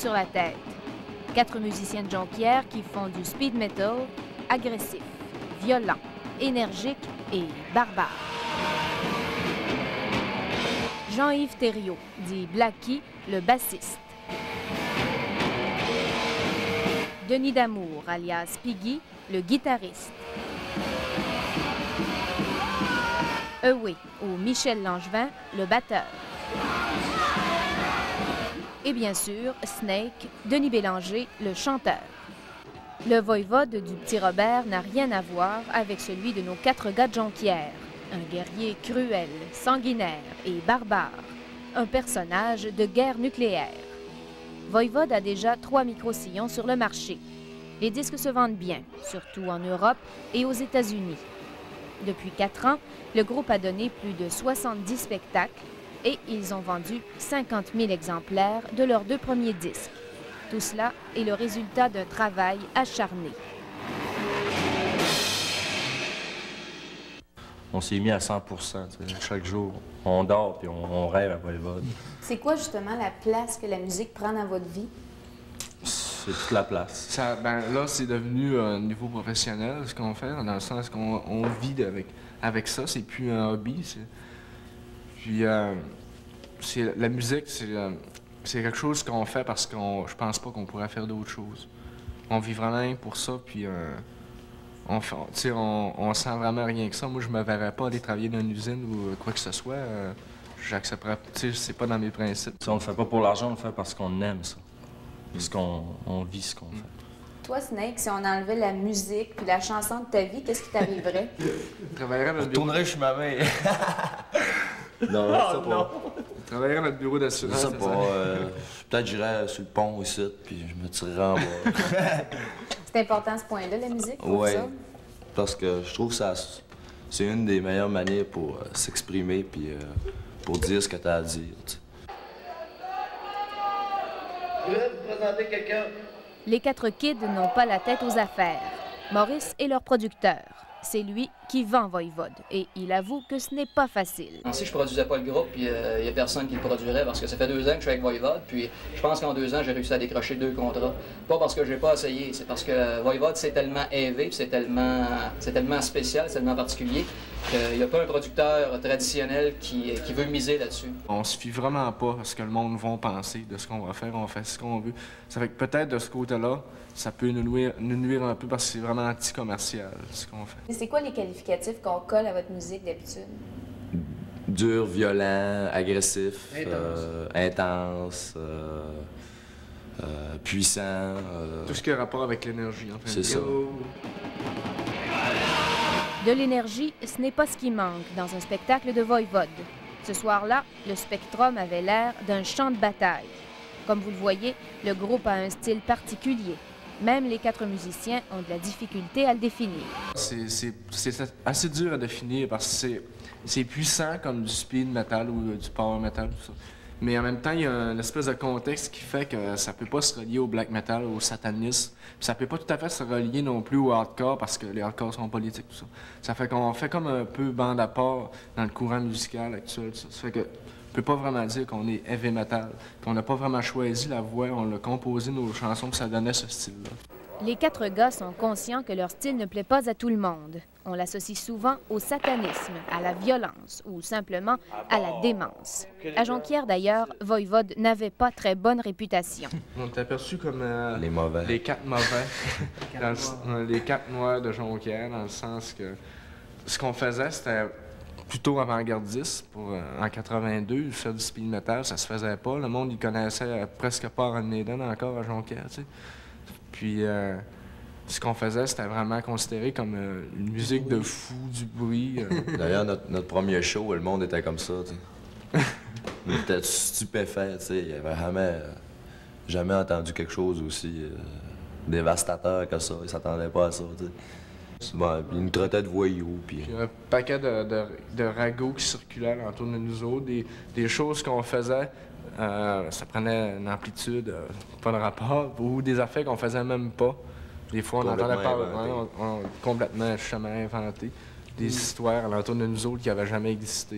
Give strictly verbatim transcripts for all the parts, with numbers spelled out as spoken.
sur la tête. Quatre musiciens de Jonquière qui font du speed metal agressif, violent, énergique et barbare. Jean-Yves Thériault, dit Blacky, le bassiste. Denis Damour, alias Piggy, le guitariste. Eué, ou Michel Langevin, le batteur. Et bien sûr, Snake, Denis Bélanger, le chanteur. Le voïvode du Petit Robert n'a rien à voir avec celui de nos quatre gars de Jonquière. Un guerrier cruel, sanguinaire et barbare. Un personnage de guerre nucléaire. Voïvode a déjà trois micro-sillons sur le marché. Les disques se vendent bien, surtout en Europe et aux États-Unis. Depuis quatre ans, le groupe a donné plus de soixante-dix spectacles et ils ont vendu cinquante mille exemplaires de leurs deux premiers disques. Tout cela est le résultat d'un travail acharné. On s'est mis à cent pour cent. Chaque jour, on dort et on, on rêve à Voïvode. C'est quoi justement la place que la musique prend dans votre vie? C'est toute la place. Ça, ben, là, c'est devenu un niveau professionnel, ce qu'on fait, dans le sens qu'on on vit avec, avec ça. C'est plus un hobby. Puis, euh, la musique, c'est euh, quelque chose qu'on fait parce que je pense pas qu'on pourrait faire d'autres choses. On vit vraiment pour ça, puis euh, on, fait, on, on sent vraiment rien que ça. Moi, je me verrais pas aller travailler dans une usine ou quoi que ce soit. Euh, J'accepterais, c'est pas dans mes principes. Si on le fait pas pour l'argent, on le fait parce qu'on aime ça. Parce qu'on on vit ce qu'on fait. Toi, Snake, si on enlevait la musique puis la chanson de ta vie, qu'est-ce qui t'arriverait? Je travaillerais dans Je tournerais chez ma mère. Non, oh, ça pas. Non. Je travaillerais dans notre bureau d'assurance. Je sais pas. Euh, Peut-être j'irais sur le pont ici, puis je me tirerais en bas. C'est important ce point-là, la musique, pour ouais, ça? Parce que je trouve que ça, c'est une des meilleures manières pour euh, s'exprimer puis euh, pour dire ce que tu as à dire. T'sais. Je vais vous présenter quelqu'un. Les quatre kids n'ont pas la tête aux affaires. Maurice est leur producteur. C'est lui qui vend Voïvode et il avoue que ce n'est pas facile. Si je produisais pas le groupe, il n'y a personne qui le produirait parce que ça fait deux ans que je suis avec Voïvode, puis je pense qu'en deux ans, j'ai réussi à décrocher deux contrats. Pas parce que j'ai pas essayé, c'est parce que Voïvode, c'est tellement élevé, c'est tellement, c'est tellement spécial, c'est tellement particulier qu'il n'y a pas un producteur traditionnel qui, qui veut miser là-dessus. On se fie vraiment pas à ce que le monde va penser de ce qu'on va faire, on fait ce qu'on veut. Ça fait que peut-être de ce côté-là, ça peut nous nuire, nous nuire un peu parce que c'est vraiment anti-commercial ce qu'on fait. C'est quoi les qualificatifs qu'on colle à votre musique d'habitude? Dur, violent, agressif, Intense, euh, intense euh, euh, puissant. Euh... Tout ce qui a rapport avec l'énergie, en fait. C'est ça. De l'énergie, ce n'est pas ce qui manque dans un spectacle de Voïvode. Ce soir-là, le Spectrum avait l'air d'un champ de bataille. Comme vous le voyez, le groupe a un style particulier. Même les quatre musiciens ont de la difficulté à le définir. C'est assez dur à définir parce que c'est puissant comme du speed metal ou du power metal, tout ça. Mais en même temps, il y a une espèce de contexte qui fait que ça peut pas se relier au black metal, au satanisme. Puis ça peut pas tout à fait se relier non plus au hardcore parce que les hardcore sont politiques, tout ça. Ça fait qu'on fait comme un peu bande à part dans le courant musical actuel, tout ça. Ça fait que on peut pas vraiment dire qu'on est heavy metal. Puis on n'a pas vraiment choisi la voix, on a composé nos chansons que ça donnait ce style-là. Les quatre gars sont conscients que leur style ne plaît pas à tout le monde. On l'associe souvent au satanisme, à la violence ou simplement à la démence. À Jonquière, d'ailleurs, Voïvode n'avait pas très bonne réputation. On est aperçu comme euh, les mauvais. Les quatre mauvais. dans le, les quatre noirs de Jonquière, dans le sens que ce qu'on faisait, c'était plutôt avant-gardiste. Pour, euh, en quatre-vingt-deux, faire du speed metal, ça se faisait pas. Le monde, il connaissait euh, presque pas Iron Maiden encore à Jonquière, tu sais. Puis, euh, ce qu'on faisait, c'était vraiment considéré comme euh, une musique de fou, du bruit. Euh. D'ailleurs, notre, notre premier show, le monde était comme ça, tu sais. On était stupéfaits, tu sais. Il avait jamais, euh, jamais entendu quelque chose aussi euh, dévastateur que ça. Ils s'attendaient pas à ça, tu sais. Bon, ils nous traitaient de voyous, puis... Puis un paquet de, de, de ragots qui circulaient autour de nous autres, des, des choses qu'on faisait. Euh, ça prenait une amplitude, euh, pas de rapport, ou des affaires qu'on faisait même pas. Des fois, on entendait pas, hein, on, on, complètement jamais inventé. Des histoires à l'entour de nous autres qui n'avaient jamais existé.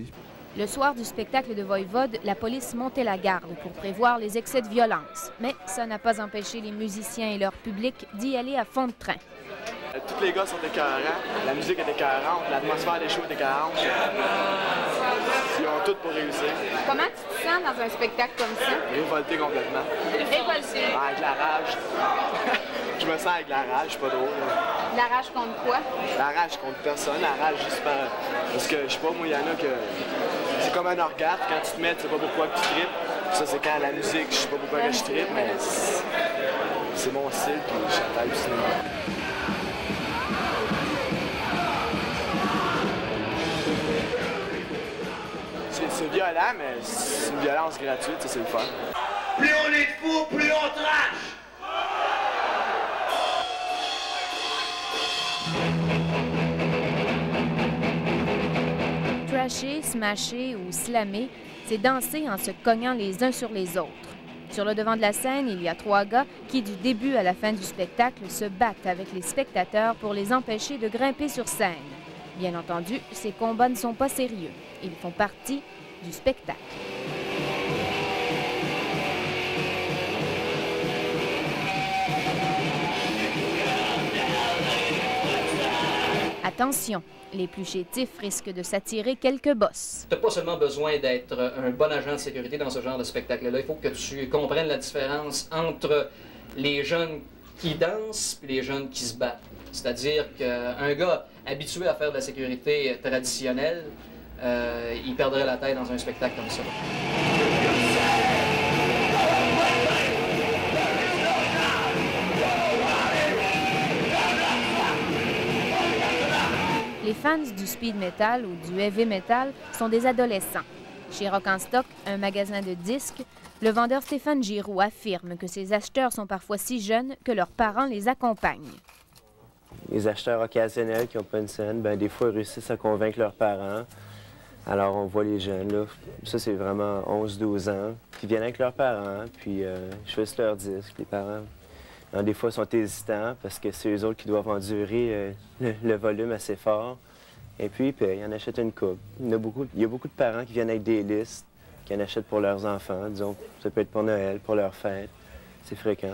Le soir du spectacle de Voivode, la police montait la garde pour prévoir les excès de violence. Mais ça n'a pas empêché les musiciens et leur public d'y aller à fond de train. Tous les gars sont écœurants, la musique est écœurante, l'atmosphère des shows est écœurante. Ils ont tout pour réussir. Comment tu te sens dans un spectacle comme ça? Révolté complètement. Révolté. Avec la rage. Je me sens avec la rage, je suis pas drôle. La rage contre quoi? La rage contre personne, la rage juste par... Parce que, je sais pas, moi, il y en a que... C'est comme un orgasme, quand tu te mets, tu sais pas pourquoi que tu tripes. Ça, c'est quand la musique, je sais pas pourquoi que je tripe, mais c'est mon style, puis je suis halluciné. C'est violent, mais c'est une violence gratuite, c'est le fun. Plus on est fou, plus on trash! Trasher, smasher ou slammer, c'est danser en se cognant les uns sur les autres. Sur le devant de la scène, il y a trois gars qui, du début à la fin du spectacle, se battent avec les spectateurs pour les empêcher de grimper sur scène. Bien entendu, ces combats ne sont pas sérieux. Ils font partie du spectacle. Attention, les plus chétifs risquent de s'attirer quelques bosses. Tu n'as pas seulement besoin d'être un bon agent de sécurité dans ce genre de spectacle-là. Il faut que tu comprennes la différence entre les jeunes qui dansent et les jeunes qui se battent. C'est-à-dire qu'un gars habitué à faire de la sécurité traditionnelle, euh, il perdrait la tête dans un spectacle comme ça. Les fans du speed metal ou du heavy metal sont des adolescents. Chez Rock en Stock, un magasin de disques, le vendeur Stéphane Giroux affirme que ses acheteurs sont parfois si jeunes que leurs parents les accompagnent. Les acheteurs occasionnels qui n'ont pas une scène, ben, des fois, ils réussissent à convaincre leurs parents. Alors, on voit les jeunes, là. Ça, c'est vraiment onze douze ans, qui viennent avec leurs parents, puis euh, choisissent leurs disques. Les parents, alors, des fois, sont hésitants parce que c'est eux autres qui doivent endurer euh, le, le volume assez fort. Et puis, puis, ils en achètent une coupe. Il y, en a beaucoup, il y a beaucoup de parents qui viennent avec des listes, qui en achètent pour leurs enfants. Disons, ça peut être pour Noël, pour leur fête. C'est fréquent.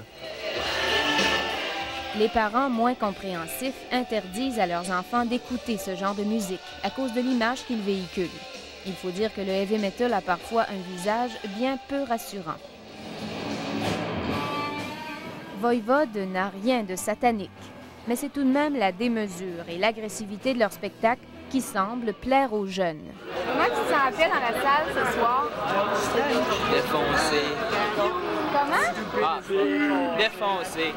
Les parents, moins compréhensifs, interdisent à leurs enfants d'écouter ce genre de musique à cause de l'image qu'ils véhiculent. Il faut dire que le heavy metal a parfois un visage bien peu rassurant. Voivode n'a rien de satanique, mais c'est tout de même la démesure et l'agressivité de leur spectacle qui semble plaire aux jeunes. Comment tu te sentais dans la salle ce soir? Défoncé. Comment? Ah, défoncé.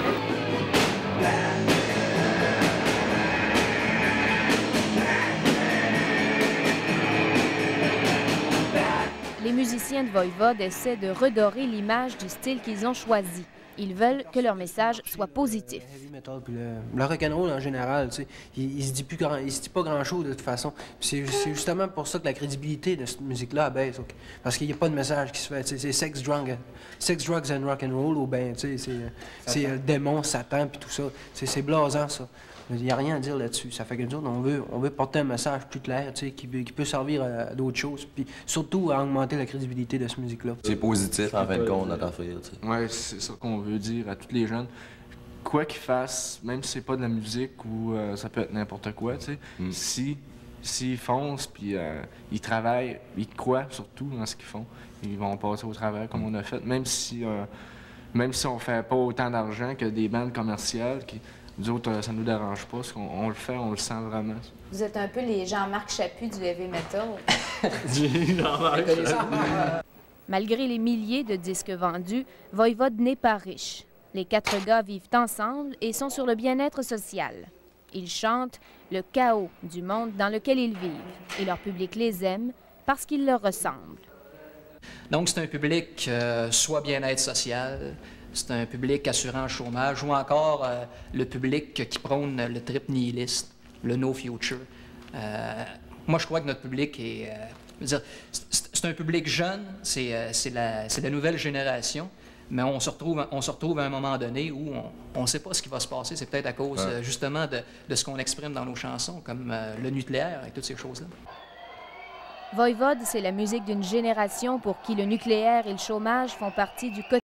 Les musiciens de Voivode essaient de redorer l'image du style qu'ils ont choisi. Ils veulent que leur message soit positif. Le heavy metal, puis le, le rock'n'roll en général, tu sais, il, il se dit plus grand, il se dit pas grand-chose de toute façon. C'est justement pour ça que la crédibilité de cette musique-là baisse, okay? Parce qu'il n'y a pas de message qui se fait. C'est sex, drug, sex, drugs and rock'n'roll, ou bien, tu sais, c'est le démon, Satan, puis tout ça. C'est blasant, ça. Il n'y a rien à dire là-dessus. Ça fait que nous autres, on veut, on veut porter un message plus clair, tu sais, qui, qui peut servir à, à d'autres choses, puis surtout à augmenter la crédibilité de cette musique-là. C'est positif, en fin de compte, notre affaire, tu sais. Ouais, c'est ça qu'on veut dire à tous les jeunes. Quoi qu'ils fassent, même si c'est pas de la musique ou euh, ça peut être n'importe quoi, tu sais, mm. si s'ils foncent, puis euh, ils travaillent, ils croient surtout dans ce qu'ils font, ils vont passer au travers comme on a fait, même si, euh, même si on fait pas autant d'argent que des bandes commerciales qui... Nous autres, ça nous dérange pas, parce qu'on on le fait, on le sent vraiment. Vous êtes un peu les Jean-Marc Chaput du heavy metal. Malgré les milliers de disques vendus, Voivode n'est pas riche. Les quatre gars vivent ensemble et sont sur le bien-être social. Ils chantent le chaos du monde dans lequel ils vivent et leur public les aime parce qu'ils leur ressemblent. Donc, c'est un public euh, soit bien-être social, c'est un public assurant chômage, ou encore euh, le public qui prône le trip nihiliste, le no future. Euh, moi, je crois que notre public est... Euh, c'est un public jeune, c'est euh, la, la nouvelle génération, mais on se retrouve, on se retrouve à un moment donné où on ne sait pas ce qui va se passer. C'est peut-être à cause, ouais. euh, justement, de, de ce qu'on exprime dans nos chansons, comme euh, le nucléaire et toutes ces choses-là. Voivode, c'est la musique d'une génération pour qui le nucléaire et le chômage font partie du quotidien.